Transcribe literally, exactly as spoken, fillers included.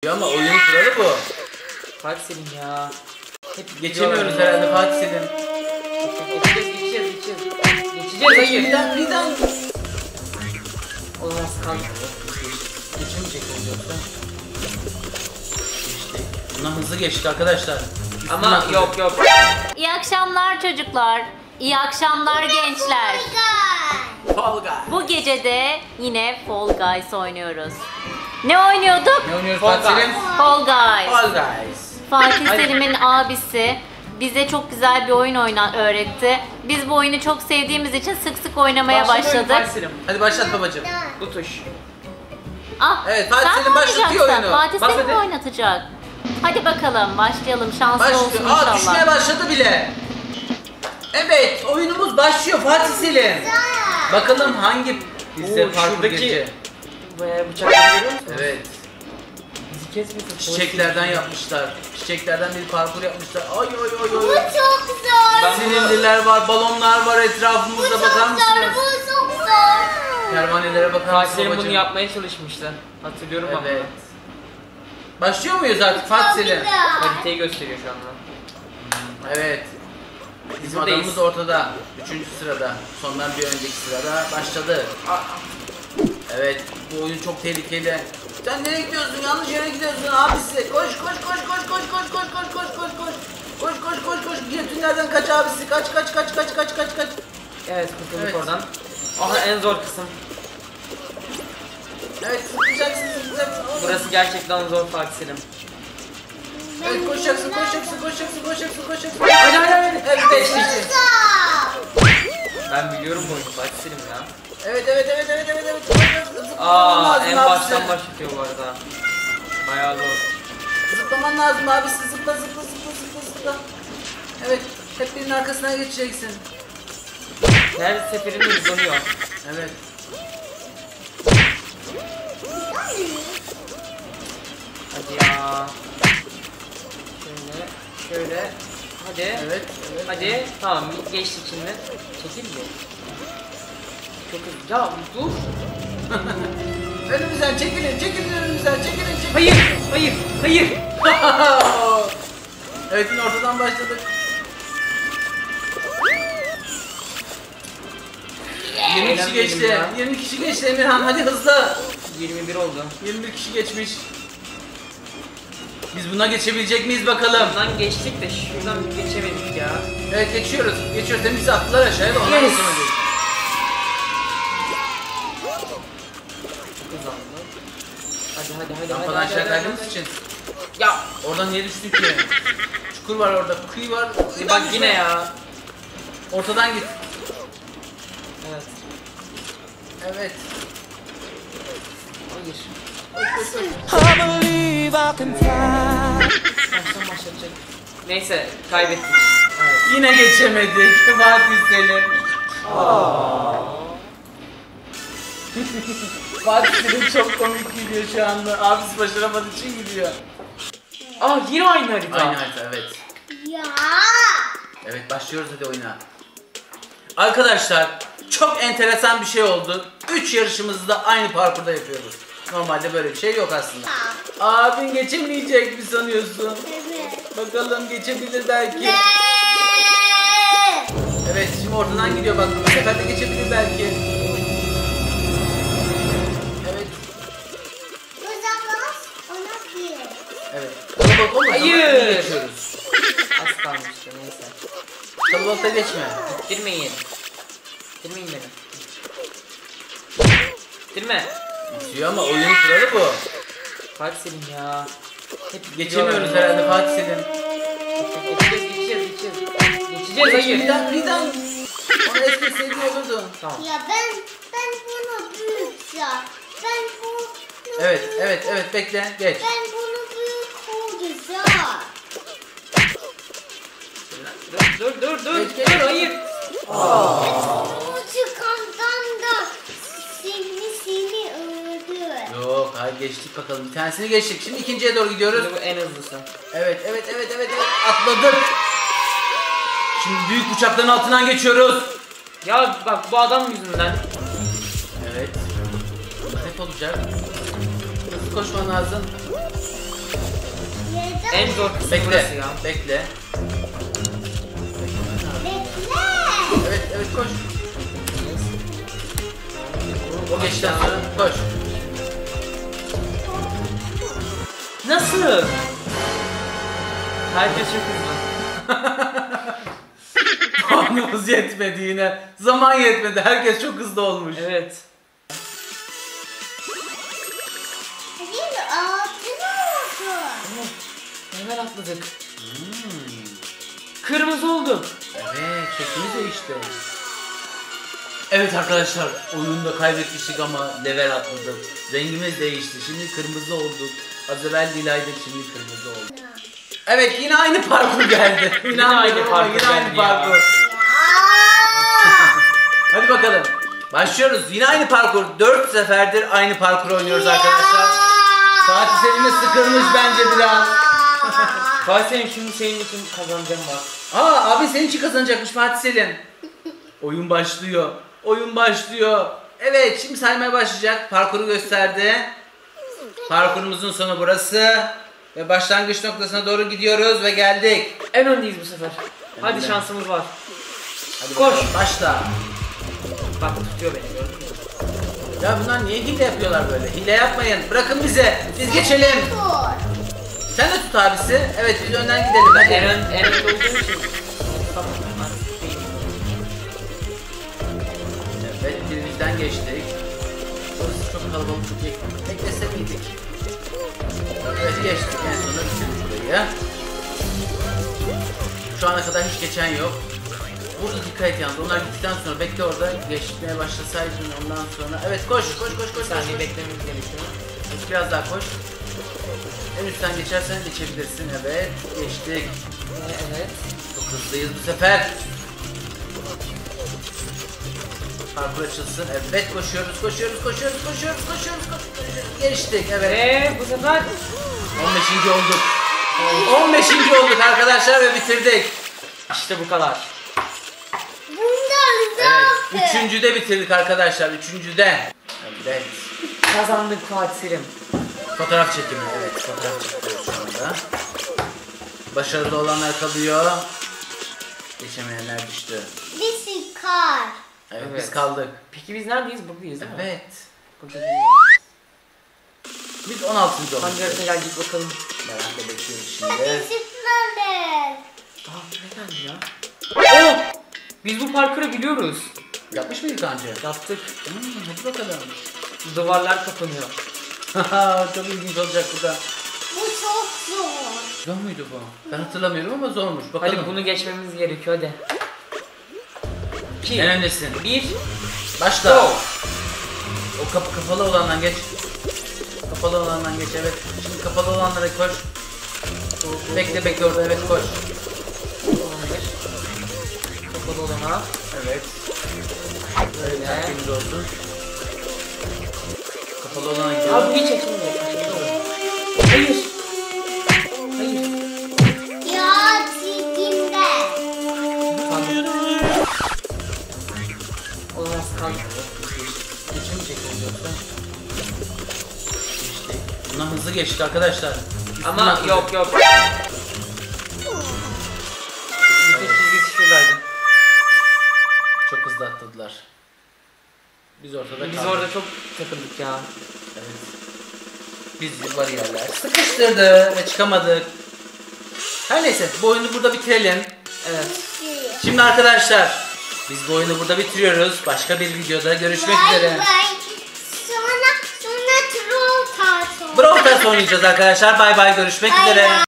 Ama oyunun kuralı bu. Fatih Selim ya. Hep geçemiyoruz herhalde Fatih Selim. Geçeceğiz, geçeceğiz, geçeceğiz. Geçeceğiz, hayır. Birden, birden. Olmaz kaldı. Geçemeyecek miyiz yoksa? Geçtik. Bundan hızlı geçtik arkadaşlar. Ama yok yok. İyi akşamlar çocuklar. İyi akşamlar gençler. Fall Guys. Bu gece de yine Fall Guys oynuyoruz. Ne oynuyorduk? Ne oynuyoruz Fall Fatih Selim? Fall Guys. Fall Guys. Fatih Selim'in abisi bize çok güzel bir oyun oyna öğretti. Biz bu oyunu çok sevdiğimiz için sık sık oynamaya Başladı başladık. Fatih Selim. Hadi başlat babacığım. Bu tuş. Ah, Evet, Fatih sen Selim başlatıyor oynayacaksın. oyunu. Fatih Bas Selim hadi. oynatacak. Hadi bakalım başlayalım. Şanslı olsun Başlıyor. Aa, düşmeye inşallah. başladı bile. Evet, oyunumuz başlıyor Fatih Selim. Bakalım hangi bize Oo, parkur şuradaki- geçecek? Ve bıçakları görüyor musun? Evet. Bizi kesmesin. Çiçeklerden yapmışlar. Çiçeklerden bir parkur yapmışlar. Ay ay ay Bu ay. çok zor. Ben Silindirler var, balonlar var etrafımızda, Bu bakar çok zor. mısınız? Bu çok zor. Pervanelere bakar Fatih mısın Selim bunu babacığım? yapmaya çalışmışlar. Hatırlıyorum ama. Evet. Başlıyor muyuz artık Fatih Selim? güzel. Haritayı gösteriyor şu anda. Evet. Bizim Buradayız. adamımız ortada. Üçüncü sırada. Sondan bir önceki sırada başladı. Evet. Bu oyun çok tehlikeli. Sen nereye gidiyorsun? Yanlış yere gidiyorsun abisi. Koş koş koş koş koş koş koş koş koş koş koş. Koş koş koş koş. Giyotinlerden kaç abisi. Kaç kaç kaç kaç kaç kaç kaç. Evet, kurtulduk Evet. oradan. Aha, en zor kısım. Evet, zıplayacaksın zıplayacaksın. Burası gerçekten zor Fatih Selim. Evet, koşacaksın koşacaksın koşacaksın koşacaksın koşacaksın. Hadi hadi hadi. Evet, geçti. Ben biliyorum bu oyunu Fatih Selim ya. Evet evet evet evet evet evet. Zıplaman Aa, lazım en abisi. baştan başlatıyor bu arada. Bayağı zor. Zıplaman lazım abisi. Zıpla zıpla zıpla zıpla zıpla. Evet, hep birinin arkasına geçeceksin. Her seferinde hızlanıyor. Evet. Hadi ya. Şöyle, şöyle. Hadi. Evet. evet. Hadi. Tamam, geçtik şimdi. Çekil mi? Çok hızlı. Ya dur. Önümüzden çekilin, çekilin önümüzden, çekilin, çekilin. Hayır, hayır, hayır. Evet, yine ortadan başladık. yirmi kişi geçti. ya. yirmi kişi geçti Emirhan, hadi hızlı. yirmi bir oldu. yirmi bir kişi geçmiş. Biz buna geçebilecek miyiz bakalım? Buradan geçtik de şuradan geçemedik ya. Evet, geçiyoruz. Geçiyoruz. Hem bizi attılar aşağıya da ondan Yes. geçemedik. Hızlandı. Hadi hadi hadi. Rampadan hadi, aşağı hadi, kaydığımız hadi. için. Ya Oradan niye düştük ki? Çukur var orada, kıyı var. e bak yine ya. Ortadan git. Evet. Evet. Hayır. Koş koş koş. Baştan başlatacak. Neyse, kaybettik. Evet. Yine geçemedik Fatih Selim. Fatih Selim çok komik gidiyor şu anda. Abisi başaramadığı için gidiyor. Aa, yine aynı harita. Aynı harita, evet. Ya. Evet, başlıyoruz hadi oyuna. Arkadaşlar, çok enteresan bir şey oldu. Üç yarışımızı da aynı parkurda yapıyoruz. Normalde böyle bir şey yok aslında. Abin geçemeyecek mi sanıyorsun? Evet. Bakalım, geçebilir belki. Ne? Evet, şimdi ortadan gidiyor bak. Bu sefer de geçebilir belki. Evet. Uzaklaş. Ona bir. Evet. Kalabalık olmadı ama Hayır. iyi geçiyoruz. Az kalmıştı, neyse. Kalabalıkta geçme. İttirmeyin. İttirmeyin beni. İttirme. Bitiyor ama oyunun kuralı bu. Fatih Selim ya. Hep Geçemiyoruz herhalde Fatih Selim. Geçeceğiz, geçeceğiz, geçeceğiz. Geçeceğiz, hayır. Birden, birden. Onu eski sevdiği olurdu. Tamam. Ya ben ben bunu büyük ya. Ben bunu Evet, evet, evet. Bekle, geç. Ben bunu büyük olacağım. Dur, dur, dur, dur. Geç, geç. Dur, hayır. Bu çıkandan da seni seni öldü. Yok, hayır geçtik bakalım. Bir tanesini geçtik. Şimdi ikinciye doğru gidiyoruz. Bu en hızlısı. Evet, evet, evet, evet, evet. Atladık. Şimdi büyük uçakların altından geçiyoruz. Ya bak bu adam yüzünden. Evet. Hep olacak. Hızlı koşman lazım. En zor kısmı Bekle. burası ya. Bekle. Bekle. Evet evet koş. O geçtikten sonra koş. Nasıl? Herkes çok hızlı. Puanımız yetmedi yine. Zaman yetmedi. Herkes çok hızlı olmuş. Evet. Hayır altına oldu. Hemen atladık. Kırmızı oldu. Evet, şeklimiz değişti. Evet arkadaşlar, oyunda kaybetmiştik ama level atladık. Rengimiz değişti. Şimdi kırmızı olduk. Az evvel lilaydık, şimdi kırmızı olduk. Evet, yine aynı parkur geldi. Yine aynı parkur. Yine aynı geldi ya. parkur. Hadi bakalım. Başlıyoruz. Yine aynı parkur. Dört seferdir aynı parkur oynuyoruz arkadaşlar. Fatih Selim de sıkılmış bence biraz. Fatih Selim şimdi senin için kazanacağım bak. Aa abi senin için kazanacakmış Fatih Selim. Oyun başlıyor. Oyun başlıyor. Evet şimdi saymaya başlayacak. Parkuru gösterdi. Parkurumuzun sonu burası. Ve başlangıç noktasına doğru gidiyoruz ve geldik. En öndeyiz bu sefer. Hadi Önde. şansımız var. Hadi Koş. bakalım, başla. Bak tutuyor beni gördün mü? Ya bunlar niye hile yapıyorlar böyle? Hile yapmayın. Bırakın bize. Biz geçelim. Dur. Sen de tut abisi. Evet biz önden gidelim. Hadi. En, ön, en önde olduğum için. Tamam. Evet birimizden geçtik. Burası çok kalabalık. Bek- Beklese miydik? Evet geçtik en sonunda bitirdik burayı. Şu ana kadar hiç geçen yok. Burada dikkat et yalnız. Onlar gittikten sonra bekle orada. Geçmeye başlasaydın ondan sonra. Evet koş koş koş koş. Bir koş, saniye koş. beklememiz gerekiyor. Biraz daha koş. En üstten geçersen geçebilirsin. Evet geçtik. Evet. Çok hızlıyız bu sefer. Parkur açılsın. Evet koşuyoruz koşuyoruz koşuyoruz koşuyoruz koşuyoruz koşuyoruz. Geçtik evet. Ve bu sefer on beşinci olduk. on beşinci olduk arkadaşlar ve bitirdik. işte bu kadar. Bundan Evet. zaten. Üçüncüde bitirdik arkadaşlar. Üçüncüde. Evet. Kazandık Fatih Selim. Fotoğraf çekimi. Evet fotoğraf çekiyoruz şu anda. Başarılı olanlar kalıyor. Geçemeyenler düştü. Bir sıkar. Evet, Evet. biz kaldık. Peki biz neredeyiz? Buradayız değil mi? Evet. Burada değil. Biz on altıncı olduk. Hangi harita geldik bakalım. Merakla bekliyoruz Hadi şimdi. zıplarız. Aa ne geldi ya? Oh! Biz bu parkuru biliyoruz. Yapmış mıydık daha önce? Yaptık. Hmm, hadi bakalım. Duvarlar kapanıyor. Çok ilginç olacak bu da. Bu çok zor. Zor muydu bu? Ben hatırlamıyorum ama zormuş. Bakalım. Hadi bunu geçmemiz gerekiyor hadi. İki. En öndesin. Bir. Başla. Go. O kapı kapalı olandan geç. Kapalı olandan geç evet. Şimdi kapalı olanlara koş. Bekle bekle orada evet koş. Tamamdır. Kapalı olana. Evet. Böyle. Tertemiz olsun. Kapalı olana gidiyor. Abi bir çekilmiyor. Hayır. Hayır. Ya çekimde. Pardon. Olamaz kaldı. Geçemeyeceksiniz yoksa. Geçti. Bundan hızlı geçti arkadaşlar. Üstünden Ama atladı. yok yok. Bütün çizgi şuradaydı. Çok hızlı atladılar. Biz ortada Biz kaldık. orada çok takıldık ya. Evet. Biz bariyerler sıkıştırdı ve çıkamadık. Her neyse bu oyunu burada bitirelim. Evet. Şimdi arkadaşlar biz bu oyunu burada bitiriyoruz. Başka bir videoda görüşmek Bay üzere. bay. Sonra sonra troll tartı. Brawl Stars oynayacağız arkadaşlar. Bay bay görüşmek Bay üzere. bay.